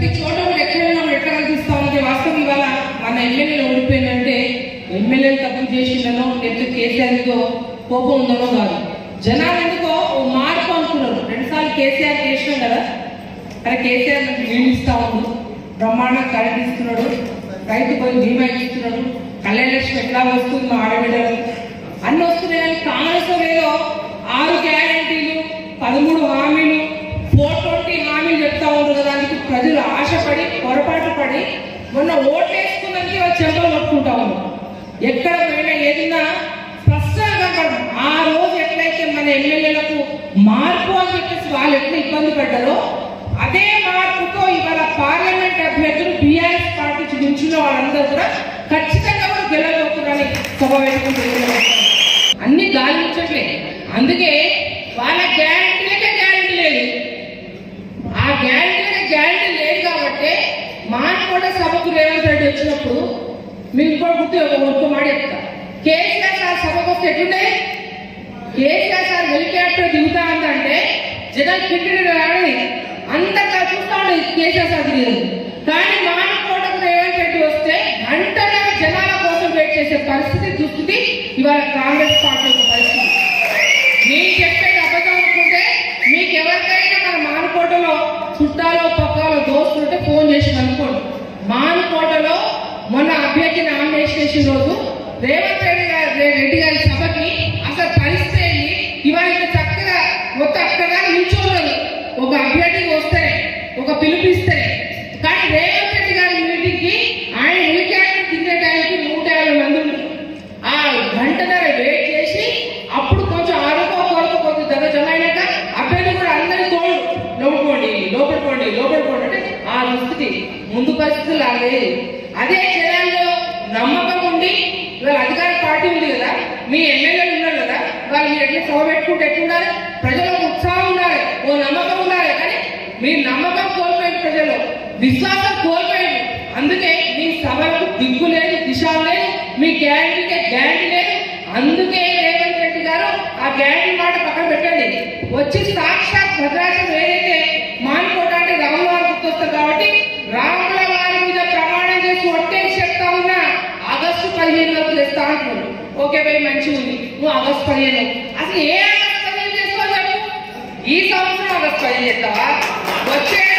ప్రతి చోట కూడా ఎక్కడైనా ఎట్లా కనిపిస్తా ఉంటే వాస్తవం ఇవాళ మన ఎమ్మెల్యేలు ఓడిపోయిందంటే ఎమ్మెల్యేలు తప్పు చేసిందనో లేకపోతే కేసీఆర్ ఏదో కోపం ఉందనో కాదు. జనాలు ఎందుకో ఓ మార్పు అనుకున్నారు. 2 సార్లు కేసీఆర్ చేసినాం కదా, అరే కేసీఆర్ మనకి నీళ్ళు ఇస్తా ఉన్నాడు, బ్రహ్మాండంగా కరెంట్ ఇస్తున్నాడు, రైతు పోయి బీమా ఇస్తున్నాడు, కళ్యాణ లక్ష్మి ఎట్లా వస్తుంది మా ఆడబిడ్డలు అన్ని వస్తున్నాయి. కానీ కాంగ్రెస్ ఏదో 6 గ్యారంటీలు 13 హామీలు 420 హామీలు చెప్తా ఉంటారు. దానికి ప్రజలు ఆశపడి పొరపాటు పడి మొన్న ఓట్లేసుకున్నానికి చెంపలు కొట్టుకుంటా ఉన్నారు. ఎక్కడ పోయినా ఏదైనా స్పష్టంగా కనపడదు. ఆ రోజు ఎట్లయితే మన ఎమ్మెల్యేలకు మార్పు అని చెప్పేసి వాళ్ళు ఎట్లా ఇబ్బంది పడ్డారో అదే మార్పుతో ఇవాళ పార్లమెంట్ అభ్యర్థులు బీఆర్ఎస్ పార్టీ నుంచిన వాళ్ళందరూ కూడా ఖచ్చితంగా కూడా గెలవబోతున్నారని సభ పెట్టుకుంటున్నారు. అన్ని గాలి ముచ్చట్లే. అందుకే వాళ్ళ గ్యారంటీలకే గ్యారంటీ లేదు. ఆ గ్యారంటీలకే గ్యారంటీ లేదు కాబట్టి మానకోట సభకు రేవంత్ రెడ్డి వచ్చినప్పుడు మీకు ఇంకోటి గుర్తు మాట చెప్తా. కేసీఆర్ సార్ సభకు వస్తే ఎట్లుండే, కేసీఆర్ సార్ హెలికాప్టర్ దిగుతా ఉందంటే జగన్ కిండి రాడి అంతగా చూస్తా ఉండేది కేసీఆర్ సార్ దిగదు. కానీ మానకోటకు రేవంత్ రెడ్డి వస్తే గంటగా జనాల కోసం వెయిట్ చేసే పరిస్థితి దుస్థితి ఇవాళ కాంగ్రెస్ పార్టీ పరిస్థితి. మీరు చెప్పేది అబద్ధం అనుకుంటే మీకు ఎవరికైనా మన మానకోటలో చుట్టాలో పక్కలో దోస్తులుంటే ఫోన్ చేసి అనుకోండి. మానకోటలో మొన్న అభ్యర్థి నామినేషన్ చేసిన రోజు రేవంత్ రెడ్డి గారి సభకి అసలు పరిస్థితి అయింది. ఇవాళ చక్కగా మొత్తం అక్కడగా నిల్చోలేదు. ఒక అభ్యర్థికి వస్తే ఒక పిలిపిస్తే, కానీ రేవంత్ రెడ్డి గారి మీటింగ్ కి ఆయన హెలికాప్టర్ దిగే టైంకి 150 మంది ఉన్నారు. ఆ గంటన్నర వెయిట్ చేసి అప్పుడు కొంచెం ఆరోగ్య కొంచెం జమ అయినాక అభ్యర్థి కూడా అందరి తోడు లోపడుకోండి అంటే ఆ దుస్థితి ముందు పరిస్థితులు లేదు. అదే జనాల్లో నమ్మకం ఉండి ఇవాళ అధికార పార్టీ ఉంది కదా, మీ ఎమ్మెల్యేలు ఉన్నారు కదా, వాళ్ళు మీరు ఎట్లా సభ పెట్టుకుంటే ఎట్లుండాలి, ప్రజలకు ఉత్సాహం ఉండాలి, ఓ నమ్మకం ఉండాలి. కానీ మీరు నమ్మకం కోల్పోయింది, ప్రజలు విశ్వాసం కోల్పోయింది. అందుకే మీ సభలకు దిక్కు లేదు, దిశ లేదు, మీ గ్యారంటీకే గ్యారంటీ లేదు. అందుకే రేవంత్ రెడ్డి గారు ఆ గ్యారంటీ మాట పక్కన పెట్టండి. వచ్చి సాక్షాత్ భద్రాచలం ఏదైతే మానుకోట అంటే రాముల వారు గుర్తొస్తారు కాబట్టి రాముల వారి మీద ప్రమాణం చేసి ఒట్టేసి చెప్తా ఉన్నా ఆగస్టు 15 వరకు తెస్తా అంటున్నారు. ఓకే భయ్ మంచి ఉంది, నువ్వు ఆగస్టు 15 అసలు ఏ ఆగస్టు 15 చేసుకోవాలి? ఈ సంవత్సరం ఆగస్టు 15 చేస్తావా? వచ్చే